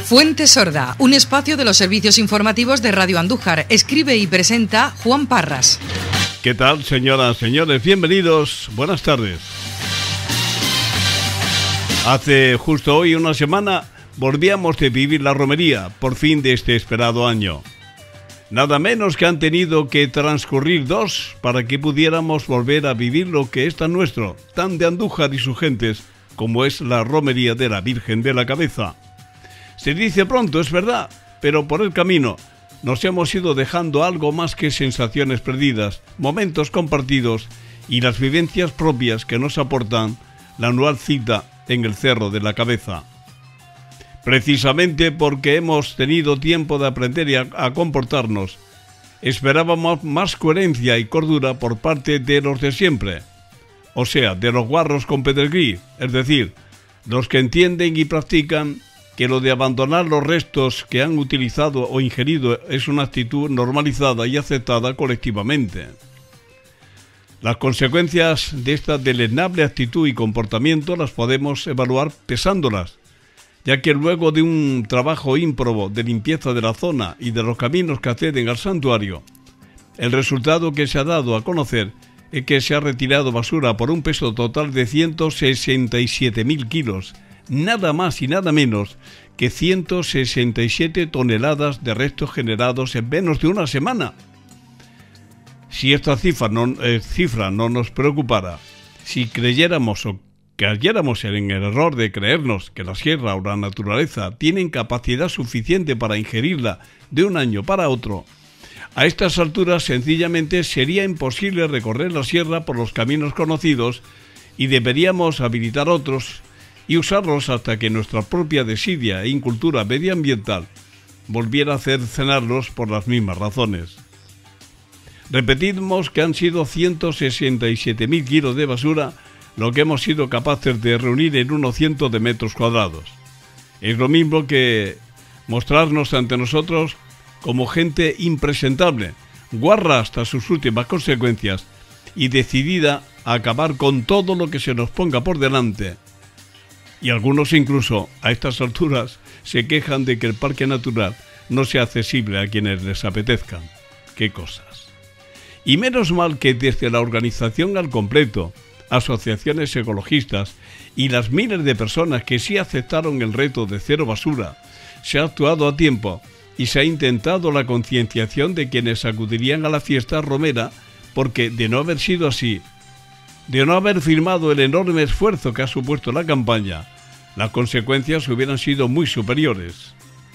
Fuente Sorda, un espacio de los servicios informativos de Radio Andújar. Escribe y presenta Juan Parras. ¿Qué tal, señoras, señores? Bienvenidos, buenas tardes. Hace justo hoy una semana volvíamos de vivir la romería, por fin de este esperado año. Nada menos que han tenido que transcurrir 2 para que pudiéramos volver a vivir lo que es tan nuestro, tan de Andújar y sus gentes, como es la romería de la Virgen de la Cabeza. Se dice pronto, es verdad, pero por el camino nos hemos ido dejando algo más que sensaciones perdidas, momentos compartidos y las vivencias propias que nos aportan la anual cita en el Cerro de la Cabeza. Precisamente porque hemos tenido tiempo de aprender a comportarnos, esperábamos más coherencia y cordura por parte de los de siempre, o sea, de los guarros con pedregrí, es decir, los que entienden y practican que lo de abandonar los restos que han utilizado o ingerido es una actitud normalizada y aceptada colectivamente. Las consecuencias de esta deleznable actitud y comportamiento las podemos evaluar pesándolas, ya que luego de un trabajo ímprobo de limpieza de la zona y de los caminos que acceden al santuario, el resultado que se ha dado a conocer es que se ha retirado basura por un peso total de 167.000 kilos, nada más y nada menos que 167 toneladas de restos generados en menos de una semana. Si esta cifra no nos preocupara, si creyéramos o cayéramos en el error de creernos que la sierra o la naturaleza tienen capacidad suficiente para ingerirla de un año para otro, a estas alturas sencillamente sería imposible recorrer la sierra por los caminos conocidos y deberíamos habilitar otros y usarlos hasta que nuestra propia desidia e incultura medioambiental volviera a cercenarlos por las mismas razones. Repetimos que han sido 167.000 kilos de basura lo que hemos sido capaces de reunir en unos cientos de metros cuadrados. Es lo mismo que mostrarnos ante nosotros como gente impresentable, guarra hasta sus últimas consecuencias y decidida a acabar con todo lo que se nos ponga por delante. Y algunos incluso, a estas alturas, se quejan de que el parque natural no sea accesible a quienes les apetezcan. ¡Qué cosas! Y menos mal que desde la organización al completo, asociaciones ecologistas y las miles de personas que sí aceptaron el reto de cero basura, se ha actuado a tiempo y se ha intentado la concienciación de quienes acudirían a la fiesta romera, porque de no haber sido así, de no haber firmado el enorme esfuerzo que ha supuesto la campaña, las consecuencias hubieran sido muy superiores.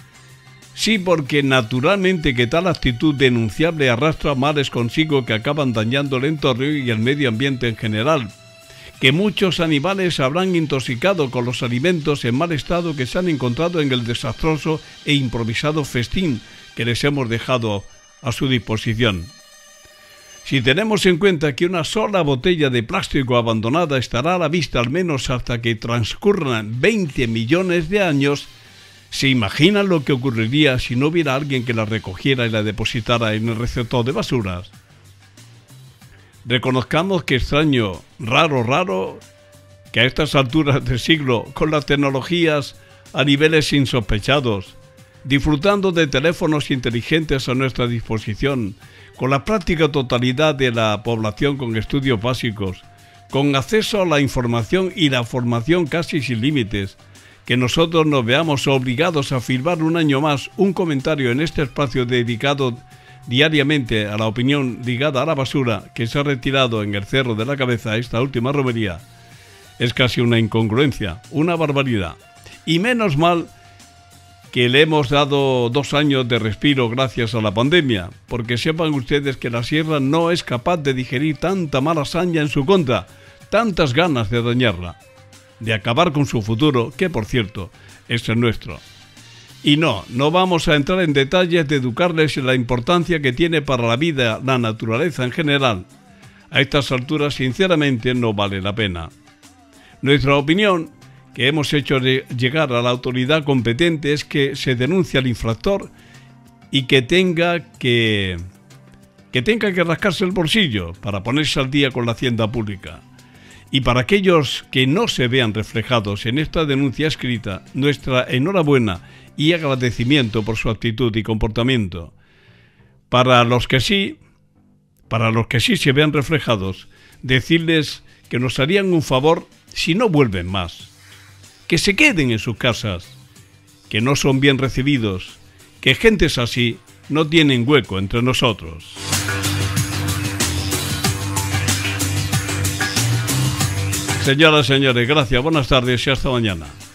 Sí, porque naturalmente que tal actitud denunciable arrastra males consigo que acaban dañando el entorno y el medio ambiente en general, que muchos animales se habrán intoxicado con los alimentos en mal estado que se han encontrado en el desastroso e improvisado festín que les hemos dejado a su disposición. Si tenemos en cuenta que una sola botella de plástico abandonada estará a la vista al menos hasta que transcurran 20 millones de años, ¿se imaginan lo que ocurriría si no hubiera alguien que la recogiera y la depositara en el receptor de basuras? Reconozcamos que extraño, raro, que a estas alturas del siglo, con las tecnologías a niveles insospechados, disfrutando de teléfonos inteligentes a nuestra disposición, con la práctica totalidad de la población con estudios básicos, con acceso a la información y la formación casi sin límites, que nosotros nos veamos obligados a firmar un año más un comentario en este espacio dedicado diariamente a la opinión ligada a la basura que se ha retirado en el Cerro de la Cabeza esta última romería, es casi una incongruencia, una barbaridad. Y menos mal que le hemos dado 2 años de respiro gracias a la pandemia, porque sepan ustedes que la sierra no es capaz de digerir tanta mala saña en su contra, tantas ganas de dañarla, de acabar con su futuro, que por cierto es el nuestro. Y no vamos a entrar en detalles de educarles en la importancia que tiene para la vida, la naturaleza en general. A estas alturas sinceramente no vale la pena. Nuestra opinión, que hemos hecho llegar a la autoridad competente, es que se denuncie al infractor y que tenga que rascarse el bolsillo para ponerse al día con la hacienda pública. Y para aquellos que no se vean reflejados en esta denuncia escrita, nuestra enhorabuena y agradecimiento por su actitud y comportamiento. Para los que sí se vean reflejados, decirles que nos harían un favor si no vuelven más, que se queden en sus casas, que no son bien recibidos, que gentes así no tienen hueco entre nosotros. Señoras y señores, gracias, buenas tardes y hasta mañana.